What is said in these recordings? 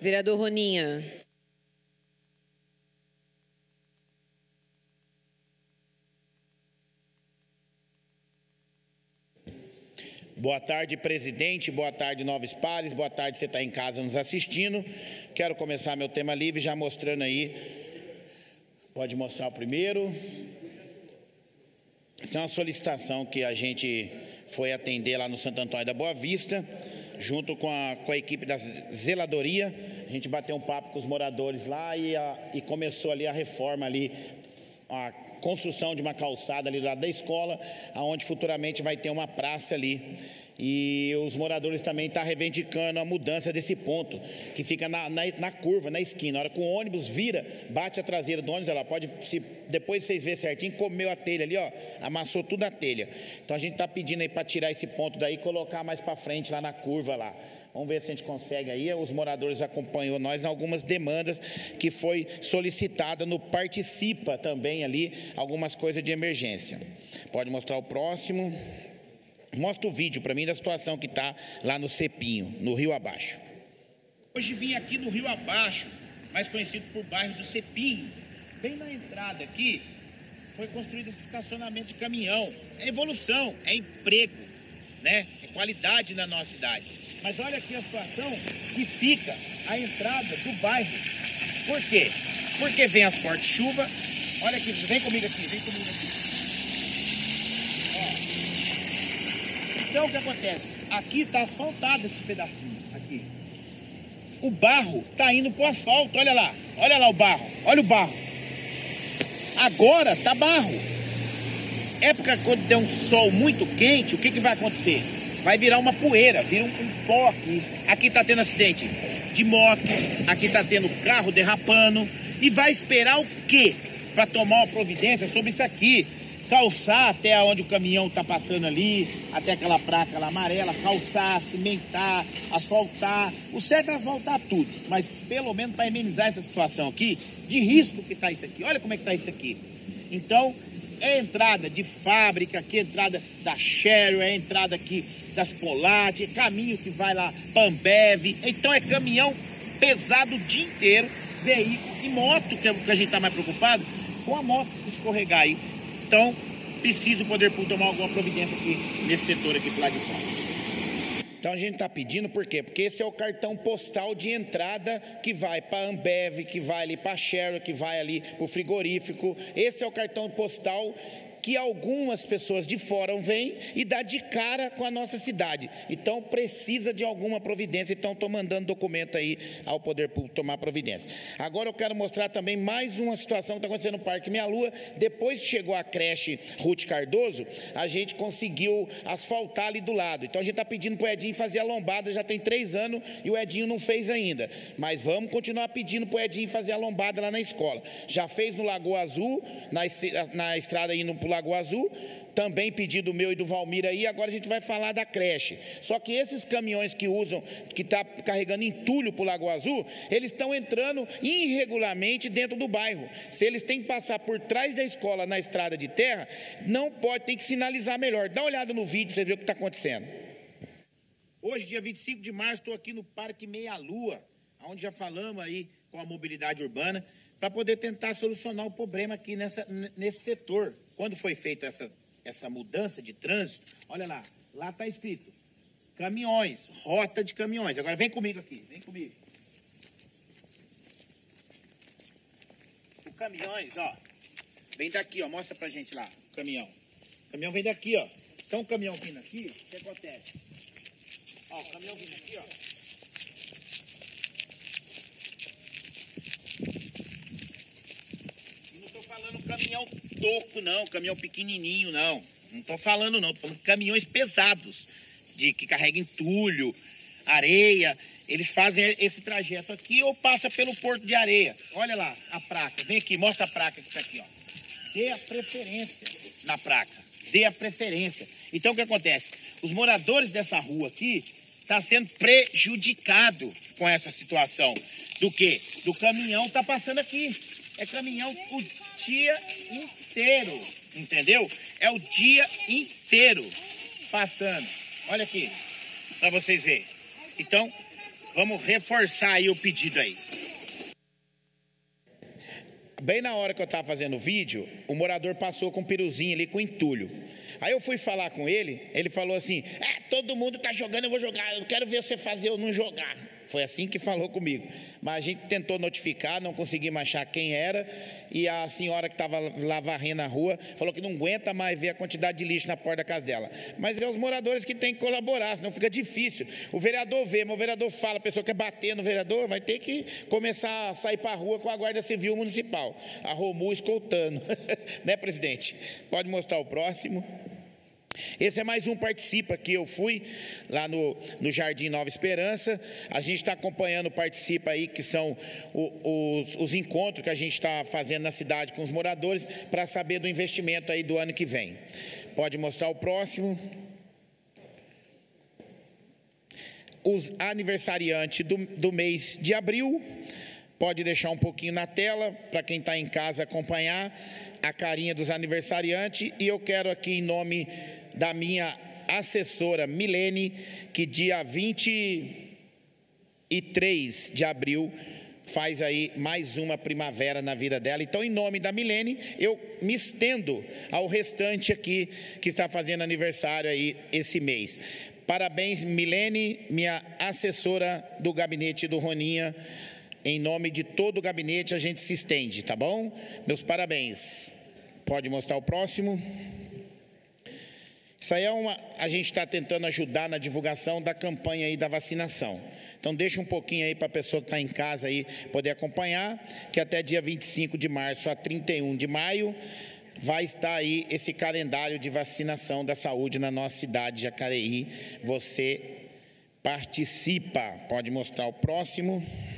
Vereador Roninha. Boa tarde, presidente. Boa tarde, novos pares. Boa tarde, você está em casa nos assistindo. Quero começar meu tema livre já mostrando aí. Pode mostrar o primeiro. Essa é uma solicitação que a gente foi atender lá no Santo Antônio da Boa Vista, junto com a equipe da zeladoria. A gente bateu um papo com os moradores lá e começou ali a reforma ali, a construção de uma calçada ali do lado da escola, aonde futuramente vai ter uma praça ali. E os moradores também estão reivindicando a mudança desse ponto, que fica na curva, na esquina. Na hora que o ônibus vira, bate a traseira do ônibus, ela pode, depois vocês verem certinho, comeu a telha ali, ó, amassou tudo a telha. Então a gente está pedindo aí para tirar esse ponto daí e colocar mais para frente lá na curva lá. Vamos ver se a gente consegue aí. Os moradores acompanhou nós em algumas demandas que foi solicitada no Participa também ali, algumas coisas de emergência. Pode mostrar o próximo. Mostra o vídeo para mim da situação que está lá no Cepinho, no Rio Abaixo. Hoje vim aqui no Rio Abaixo, mais conhecido por bairro do Cepinho. Bem na entrada aqui, foi construído esse estacionamento de caminhão. É evolução, é emprego, né? É qualidade na nossa cidade. Mas olha aqui a situação que fica a entrada do bairro. Por quê? Porque vem as fortes chuvas. Olha aqui, vem comigo aqui, vem comigo aqui. Ó. Então o que acontece? Aqui está asfaltado esse pedacinho, aqui. O barro está indo para o asfalto, olha lá o barro, olha o barro. Agora tá barro. Época quando der um sol muito quente, o que vai acontecer? Vai virar uma poeira, vira um pó aqui. Aqui está tendo acidente de moto, aqui está tendo carro derrapando. E vai esperar o quê? Para tomar uma providência sobre isso aqui. Calçar até onde o caminhão está passando ali, até aquela placa lá amarela, calçar, cimentar, asfaltar. O certo é asfaltar tudo, mas pelo menos para amenizar essa situação aqui, de risco que está isso aqui. Olha como é que está isso aqui. Então, é entrada de fábrica, aqui é entrada da Cheryl, é entrada aqui das Polat, é caminho que vai lá, Pambev. Então é caminhão pesado o dia inteiro, veículo e moto, que é o que a gente está mais preocupado, com a moto escorregar aí. Então, precisa o poder público tomar alguma providência aqui nesse setor aqui do lado de fora. Então a gente está pedindo por quê? Porque esse é o cartão postal de entrada que vai para a Ambev, que vai ali para a Cheryl, que vai ali para o frigorífico. Esse é o cartão postal que algumas pessoas de fora vêm e dá de cara com a nossa cidade. Então precisa de alguma providência. Então estou mandando documento aí ao poder público tomar providência. Agora eu quero mostrar também mais uma situação que está acontecendo no Parque Meia Lua. Depois que chegou a creche Ruth Cardoso, a gente conseguiu asfaltar ali do lado. Então a gente está pedindo para o Edinho fazer a lombada, já tem 3 anos e o Edinho não fez ainda. Mas vamos continuar pedindo para o Edinho fazer a lombada lá na escola. Já fez no Lagoa Azul, na estrada indo para o Lagoa Azul, também pedido meu e do Valmir aí. Agora a gente vai falar da creche. Só que esses caminhões que está carregando entulho para o Lagoa Azul, eles estão entrando irregularmente dentro do bairro. Se eles têm que passar por trás da escola na estrada de terra, não pode, tem que sinalizar melhor. Dá uma olhada no vídeo, você vê o que está acontecendo. Hoje, dia 25 de março, estou aqui no Parque Meia Lua, onde já falamos aí com a mobilidade urbana, para poder tentar solucionar o problema aqui nesse setor. Quando foi feita essa mudança de trânsito, olha lá está escrito caminhões, rota de caminhões. Agora vem comigo aqui, vem comigo. O caminhões, ó, vem daqui, ó, mostra pra gente lá, o caminhão. O caminhão vem daqui, ó. Então o caminhão vindo aqui, o que acontece? Ó, o caminhão vindo aqui, ó. Falando caminhão toco não, caminhão pequenininho não estou falando não, estou falando de caminhões pesados, que carregam entulho, areia. Eles fazem esse trajeto aqui ou passa pelo Porto de Areia. Olha lá a placa, vem aqui, mostra a placa que está aqui, ó. Dê a preferência na placa, dê a preferência. Então o que acontece? Os moradores dessa rua aqui estão sendo prejudicados com essa situação. Do quê? Do caminhão tá passando aqui. É caminhão o dia inteiro, entendeu? É o dia inteiro passando. Olha aqui, para vocês verem. Então, Vamos reforçar aí o pedido aí. Bem na hora que eu estava fazendo o vídeo, o morador passou com um piruzinho ali, com entulho. Aí eu fui falar com ele, ele falou assim, todo mundo tá jogando, eu vou jogar, eu quero ver você fazer eu não jogar. Foi assim que falou comigo. Mas a gente tentou notificar, não conseguimos achar quem era, e a senhora que estava lá varrendo a rua falou que não aguenta mais ver a quantidade de lixo na porta da casa dela. Mas é os moradores que têm que colaborar, senão fica difícil. O vereador vê, mas o vereador fala, a pessoa quer bater no vereador, vai ter que começar a sair para a rua com a Guarda Civil Municipal, a Romu escoltando. Né, presidente? Pode mostrar o próximo. Esse é mais um Participa que eu fui lá no Jardim Nova Esperança. A gente está acompanhando o Participa aí, que são os encontros que a gente está fazendo na cidade com os moradores para saber do investimento aí do ano que vem. Pode mostrar o próximo. Os aniversariantes do mês de abril. Pode deixar um pouquinho na tela para quem está em casa acompanhar a carinha dos aniversariantes. E eu quero aqui, em nome da minha assessora Milene, que dia 23 de abril faz aí mais uma primavera na vida dela. Então, em nome da Milene, eu me estendo ao restante aqui que está fazendo aniversário aí esse mês. Parabéns, Milene, minha assessora do gabinete do Roninha. Em nome de todo o gabinete, a gente se estende, tá bom? Meus parabéns. Pode mostrar o próximo. Isso aí a gente está tentando ajudar na divulgação da campanha aí da vacinação. Então, deixa um pouquinho aí para a pessoa que está em casa aí poder acompanhar, que até dia 25 de março a 31 de maio vai estar aí esse calendário de vacinação da saúde na nossa cidade de Jacareí. Você participa. Pode mostrar o próximo.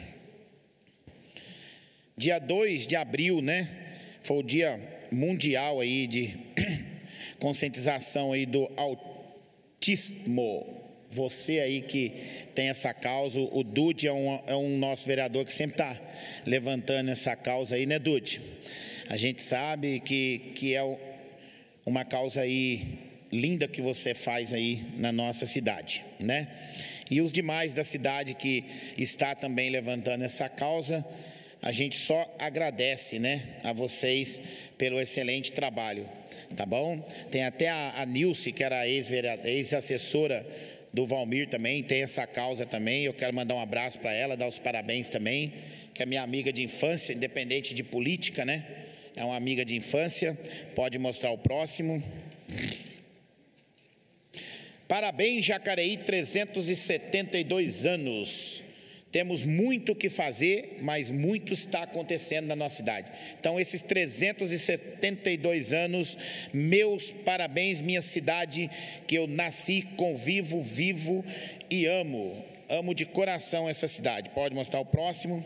Dia 2 de abril, né? Foi o dia mundial aí de conscientização aí do autismo. Você aí que tem essa causa, o Dude é um nosso vereador que sempre está levantando essa causa aí, né, Dude? A gente sabe que é uma causa aí linda que você faz aí na nossa cidade, né? E os demais da cidade que está também levantando essa causa, a gente só agradece, né, a vocês pelo excelente trabalho, tá bom? Tem até a Nilce, que era ex-assessora do Valmir também, tem essa causa também. Eu quero mandar um abraço para ela, dar os parabéns também, que é minha amiga de infância, independente de política, né? É uma amiga de infância. Pode mostrar o próximo. Parabéns, Jacareí, 372 anos. Temos muito o que fazer, mas muito está acontecendo na nossa cidade. Então, esses 372 anos, meus parabéns, minha cidade, que eu nasci, convivo, vivo e amo. Amo de coração essa cidade. Pode mostrar o próximo.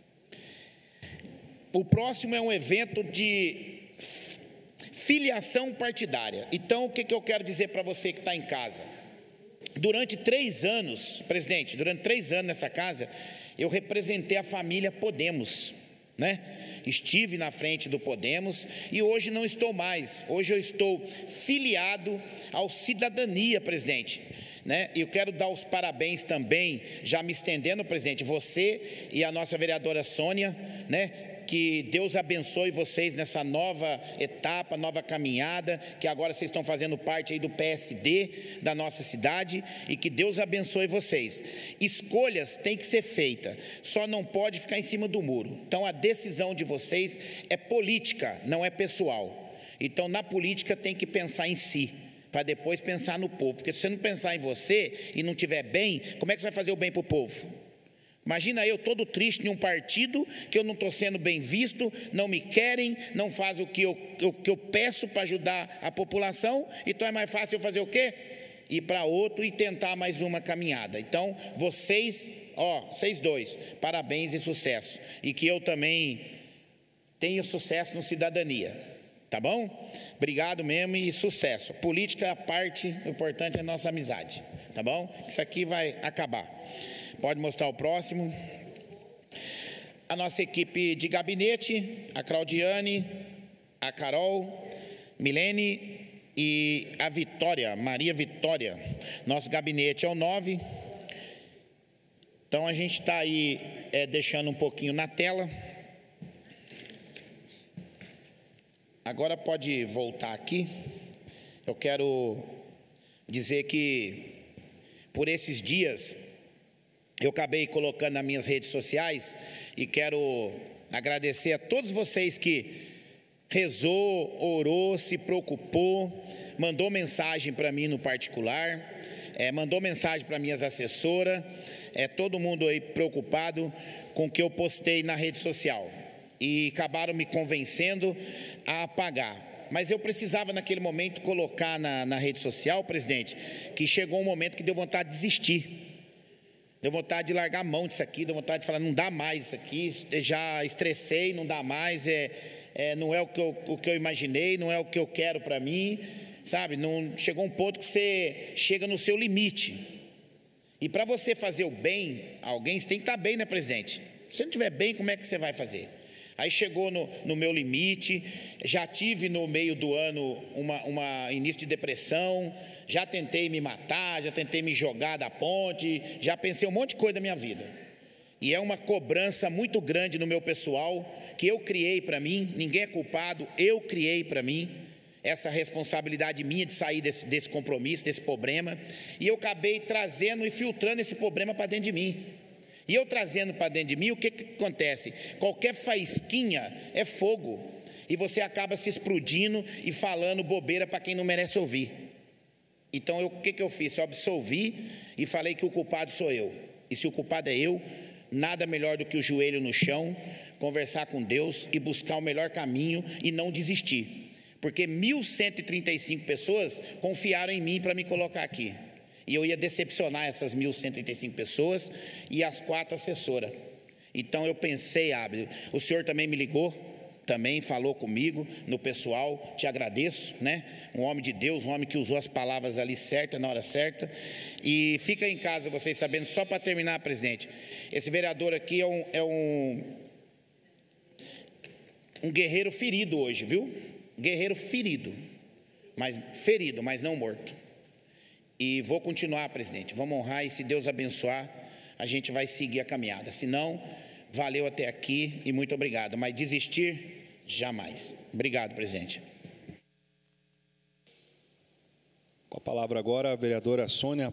O próximo é um evento de filiação partidária. Então, o que eu quero dizer para você que está em casa? Durante 3 anos, presidente, durante 3 anos nessa casa, eu representei a família Podemos, né? Estive na frente do Podemos e hoje não estou mais. Hoje eu estou filiado ao Cidadania, presidente, né? E eu quero dar os parabéns também, já me estendendo, presidente, você e a nossa vereadora Sônia, né? Que Deus abençoe vocês nessa nova etapa, nova caminhada, que agora vocês estão fazendo parte aí do PSD da nossa cidade, e que Deus abençoe vocês. Escolhas têm que ser feitas, só não pode ficar em cima do muro. Então a decisão de vocês é política, não é pessoal. Então na política tem que pensar em si, para depois pensar no povo, porque se você não pensar em você e não estiver bem, como é que você vai fazer o bem para o povo? Imagina eu todo triste em um partido que eu não estou sendo bem visto, não me querem, não fazem o que eu peço para ajudar a população. Então é mais fácil eu fazer o quê? Ir para outro e tentar mais uma caminhada. Então vocês dois, parabéns e sucesso. E que eu também tenha sucesso no Cidadania, tá bom? Obrigado mesmo e sucesso. Política é a parte, o importante é a nossa amizade, tá bom? Isso aqui vai acabar. Pode mostrar o próximo. A nossa equipe de gabinete, a Claudiane, a Carol, Milene e a Vitória, Maria Vitória. Nosso gabinete é o 9. Então a gente está aí deixando um pouquinho na tela. Agora pode voltar aqui. Eu quero dizer que por esses dias eu acabei colocando nas minhas redes sociais e quero agradecer a todos vocês que rezou, orou, se preocupou, mandou mensagem para mim no particular, mandou mensagem para minhas assessoras, todo mundo aí preocupado com o que eu postei na rede social e acabaram me convencendo a apagar. Mas eu precisava naquele momento colocar na rede social, presidente, que chegou um momento que deu vontade de desistir. Deu vontade de largar a mão disso aqui, deu vontade de falar, não dá mais isso aqui, já estressei, não dá mais, não é o que eu imaginei, não é o que eu quero para mim, sabe? Não, chegou um ponto que você chega no seu limite. E para você fazer o bem a alguém, você tem que estar bem, né, presidente? Se você não estiver bem, como é que você vai fazer? Aí chegou no meu limite, já tive no meio do ano uma início de depressão, já tentei me matar, já tentei me jogar da ponte, já pensei um monte de coisa da minha vida. E é uma cobrança muito grande no meu pessoal, que eu criei para mim, ninguém é culpado, eu criei para mim, essa responsabilidade minha de sair desse compromisso, desse problema, e eu acabei trazendo e filtrando esse problema para dentro de mim. E eu trazendo para dentro de mim, o que acontece? Qualquer faísquinha é fogo. E você acaba se explodindo e falando bobeira para quem não merece ouvir. Então, o que eu fiz? Eu absolvi e falei que o culpado sou eu. E se o culpado é eu, nada melhor do que o joelho no chão, conversar com Deus e buscar o melhor caminho e não desistir. Porque 1.135 pessoas confiaram em mim para me colocar aqui. E eu ia decepcionar essas 1.135 pessoas e as 4 assessoras. Então eu pensei, Abel, o senhor também me ligou, também falou comigo no pessoal, te agradeço, né? Um homem de Deus, um homem que usou as palavras ali certas, na hora certa. E fica em casa, vocês sabendo, só para terminar, presidente, esse vereador aqui é um guerreiro ferido hoje, viu? Guerreiro ferido, mas não morto. E vou continuar, presidente, vamos honrar e se Deus abençoar, a gente vai seguir a caminhada. Se não, valeu até aqui e muito obrigado. Mas desistir, jamais. Obrigado, presidente. Com a palavra agora a vereadora Sônia